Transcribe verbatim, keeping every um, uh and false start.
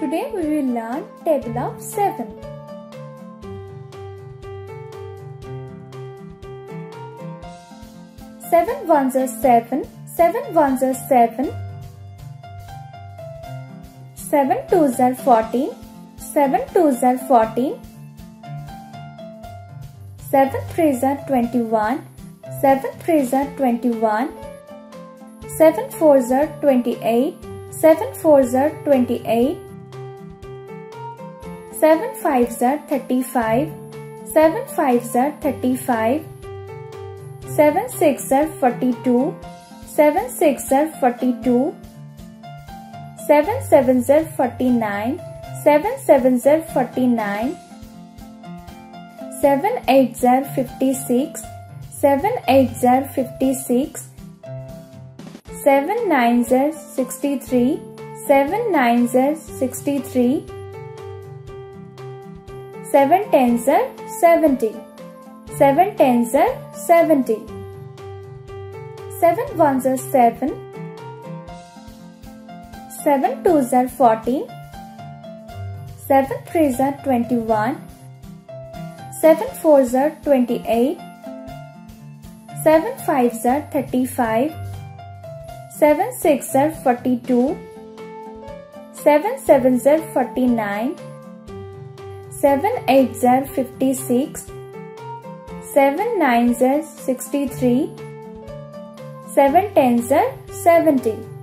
Today we will learn table of seven. Seven ones are seven, seven ones are seven, seven twos are fourteen, seven twos are fourteen, seven threes are twenty-one, seven threes are twenty-one, seven fours are twenty-eight, seven fours are twenty-eight, seven fives are thirty-five, seven fives are thirty-five, seven six are forty-two, seven six are forty-two, seven sevens are forty-nine, seven sevens are forty-nine, seven eights are fifty-six, seven eights are fifty-six, seven nines are sixty-three, seven nines are sixty-three, seven tens are seventy, seven tens are seventy, seven ones are seven, seven twos are fourteen, seven threes are twenty-one, seven fours are twenty-eight, seven fives are thirty-five, seven six are forty-two, seven sevens are forty-nine, seven eights are fifty-six, seven nines are sixty-three, seven tens are seventy.